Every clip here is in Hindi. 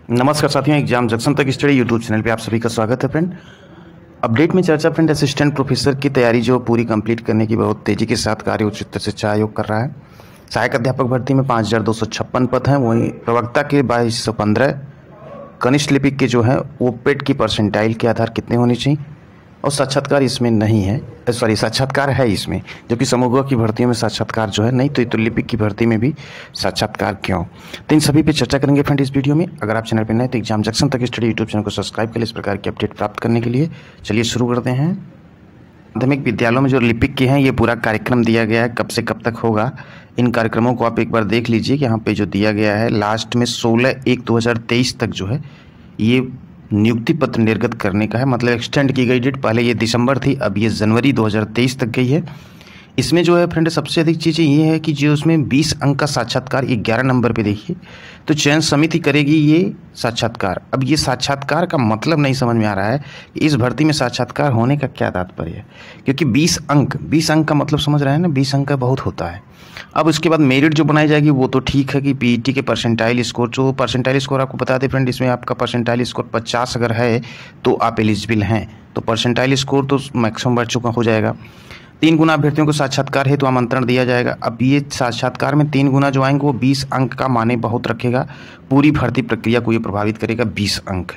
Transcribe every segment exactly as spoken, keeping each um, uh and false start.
नमस्कार साथियों, एग्जाम जंक्शन तक स्टडी यूट्यूब चैनल पे आप सभी का स्वागत है फ्रेंड। अपडेट में चर्चा फ्रेंड, असिस्टेंट प्रोफेसर की तैयारी जो पूरी कंप्लीट करने की बहुत तेजी के साथ कार्य उच्च शिक्षा आयोग कर रहा है। सहायक अध्यापक भर्ती में पाँच हज़ार दो सौ छप्पन पद हैं, वहीं प्रवक्ता के बाईस सौ पंद्रह, कनिष्ठ लिपिक के जो है वो पेट की परसेंटाइल के आधार कितने होने चाहिए, और साक्षात्कार इसमें नहीं है, सॉरी साक्षात्कार है इसमें, जो कि समूह की भर्तियों में साक्षात्कार जो है नहीं, तो, तो लिपिक की भर्ती में भी साक्षात्कार क्यों, तो इन सभी पे चर्चा करेंगे फ्रेंड इस वीडियो में। अगर आप चैनल पर नए तो एग्जाम जंक्शन तक स्टडी यूट्यूब चैनल को सब्सक्राइब करें इस प्रकार की अपडेट प्राप्त करने के लिए। चलिए शुरू करते हैं। माध्यमिक विद्यालयों में जो लिपिक के हैं ये पूरा कार्यक्रम दिया गया है, कब से कब तक होगा इन कार्यक्रमों को आप एक बार देख लीजिए। यहाँ पे जो दिया गया है लास्ट में सोलह एक दो हज़ार तेईस तक जो है ये नियुक्ति पत्र निर्गत करने का है, मतलब एक्सटेंड की गई डेट। पहले ये दिसंबर थी, अब ये जनवरी दो हज़ार तेईस तक गई है। इसमें जो है फ्रेंड सबसे अधिक चीज़ें ये है कि जो उसमें बीस अंक का साक्षात्कार ग्यारह नंबर पे देखिए, तो चयन समिति करेगी ये साक्षात्कार। अब ये साक्षात्कार का मतलब नहीं समझ में आ रहा है कि इस भर्ती में साक्षात्कार होने का क्या तात्पर्य है, क्योंकि बीस अंक बीस अंक का मतलब समझ रहे हैं ना, बीस अंक का बहुत होता है। अब उसके बाद मेरिट जो बनाई जाएगी वो तो ठीक है कि पीईटी के परसेंटाइल स्कोर, जो परसेंटाइल स्कोर आपको बता दें फ्रेंड, इसमें आपका परसेंटाइल स्कोर पचास अगर है तो आप एलिजिबल हैं, तो परसेंटाइल स्कोर तो मैक्सिमम बच्चों का हो जाएगा। तीन गुना अभ्यर्थियों को साक्षात्कार है तो आमंत्रण दिया जाएगा। अब ये साक्षात्कार में तीन गुना जो आएंगे वो बीस अंक का माने बहुत रखेगा, पूरी भर्ती प्रक्रिया को ये प्रभावित करेगा बीस अंक।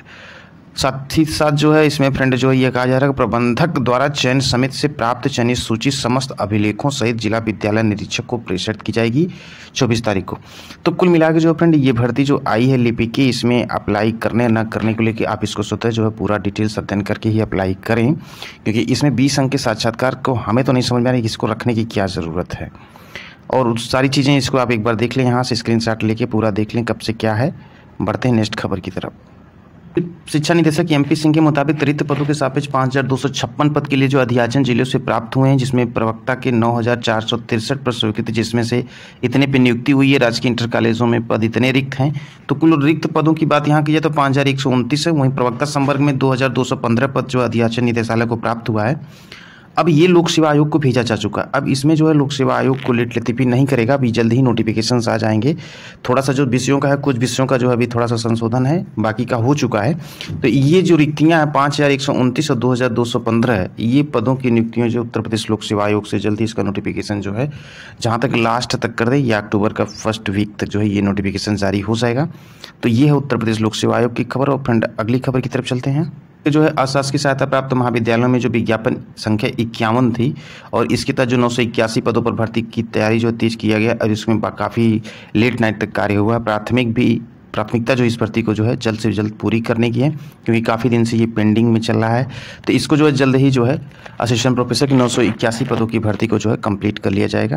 साथ ही साथ जो है इसमें फ्रेंड जो है ये कहा जा रहा है कि प्रबंधक द्वारा चयन समिति से प्राप्त चयनित सूची समस्त अभिलेखों सहित जिला विद्यालय निरीक्षक को प्रेषित की जाएगी चौबीस तारीख को। तो कुल मिला के जो फ्रेंड ये भर्ती जो आई है लिपिक की, इसमें अप्लाई करने न करने को लेकर आप इसको स्वतः जो है पूरा डिटेल्स अध्ययन करके ही अप्लाई करें, क्योंकि इसमें बीस अंक के साक्षात्कार को हमें तो नहीं समझ में आ रही कि इसको रखने की क्या ज़रूरत है। और सारी चीज़ें इसको आप एक बार देख लें, यहाँ से स्क्रीन शॉट लेके पूरा देख लें कब से क्या है। बढ़ते हैं नेक्स्ट खबर की तरफ। शिक्षा निदेशक एमपी सिंह के मुताबिक रिक्त पदों के सापेक्ष पाँच हज़ार दो सौ छप्पन पद के लिए जो अध्याचन जिलों से प्राप्त हुए हैं, जिसमें प्रवक्ता के नौ हज़ार चार सौ तिरसठ पद स्वीकृत, जिसमें से इतने पे नियुक्ति हुई है। राजकीय इंटर कॉलेजों में पद इतने रिक्त हैं। तो कुल रिक्त पदों की बात यहाँ की जाए तो पाँच हज़ार एक सौ उनतीस है। वहीं प्रवक्ता संवर्ग में दो हज़ार दो सौ पंद्रह पद जो अध्याचन निदेशालय को प्राप्त हुआ है। अब ये लोक सेवा आयोग को भेजा जा चुका। अब इसमें जो है लोक सेवा आयोग को लेट लेती नहीं करेगा, अभी जल्द ही नोटिफिकेशन आ जाएंगे। थोड़ा सा जो विषयों का है, कुछ विषयों का जो है अभी थोड़ा सा संशोधन है, बाकी का हो चुका है। तो ये जो रिक्तियां हैं पाँच हज़ार एक सौ उनतीस और दो हज़ार दो सौ पंद्रह है, ये पदों की नियुक्तियां जो उत्तर प्रदेश लोक सेवा आयोग से जल्द ही इसका नोटिफिकेशन जो है जहाँ तक लास्ट तक कर दे, या अक्टूबर का फर्स्ट वीक तक जो है ये नोटिफिकेशन जारी हो जाएगा। तो ये है उत्तर प्रदेश लोक सेवा आयोग की खबर। और फ्रेंड अगली खबर की तरफ चलते हैं। जो है अशासकीय सहायता प्राप्त महाविद्यालयों में जो विज्ञापन संख्या इक्यावन थी, और इसके तहत जो नौ सौ इक्यासी पदों पर भर्ती की तैयारी जो तेज किया गया, और इसमें काफ़ी लेट नाइट तक कार्य हुआ। प्राथमिक भी प्राथमिकता जो इस भर्ती को जो है जल्द से जल्द पूरी करने की है, क्योंकि काफ़ी दिन से ये पेंडिंग में चल रहा है। तो इसको जो है जल्द ही जो है असिस्टेंट प्रोफेसर की नौ सौ इक्यासी पदों की भर्ती को जो है कंप्लीट कर लिया जाएगा।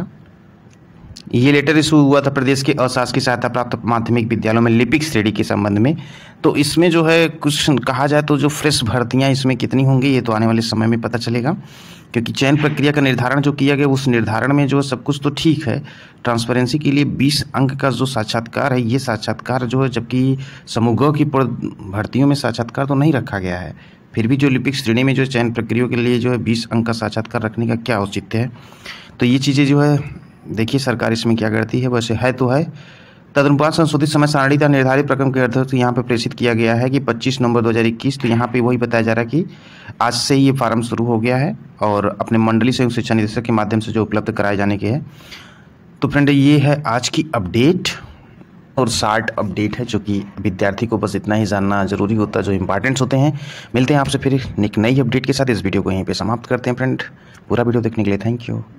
ये लेटर इशू हुआ था प्रदेश के अशासकीय सहायता प्राप्त माध्यमिक विद्यालयों में लिपिक श्रेणी के संबंध में। तो इसमें जो है कुछ कहा जाए तो जो फ्रेश भर्तियां इसमें कितनी होंगी ये तो आने वाले समय में पता चलेगा, क्योंकि चयन प्रक्रिया का निर्धारण जो किया गया उस निर्धारण में जो सब कुछ तो ठीक है। ट्रांसपेरेंसी के लिए बीस अंक का जो साक्षात्कार है, ये साक्षात्कार जो है, जबकि समूह की भर्तियों में साक्षात्कार तो नहीं रखा गया है, फिर भी जो लिपिक श्रेणी में जो चयन प्रक्रिया के लिए जो है बीस अंक का साक्षात्कार रखने का क्या औचित्य है। तो ये चीज़ें जो है देखिए सरकार इसमें क्या करती है। वैसे है तो है। तदनुसार संशोधित समय सारणी का निर्धारित प्रक्रम के अर्थ यहाँ पे प्रेषित किया गया है कि पच्चीस नवंबर दो हज़ार इक्कीस। तो यहाँ पे वही बताया जा रहा है कि आज से ही ये फार्म शुरू हो गया है, और अपने मंडली से शिक्षा निदेशक के माध्यम से जो उपलब्ध कराए जाने के हैं। तो फ्रेंड ये है आज की अपडेट, और शार्ट अपडेट है, जो कि विद्यार्थी को बस इतना ही जानना जरूरी होता है जो इंपॉर्टेंट्स होते हैं। मिलते हैं आपसे फिर एक नई अपडेट के साथ। इस वीडियो को यहीं पे समाप्त करते हैं फ्रेंड। पूरा वीडियो देखने के लिए थैंक यू।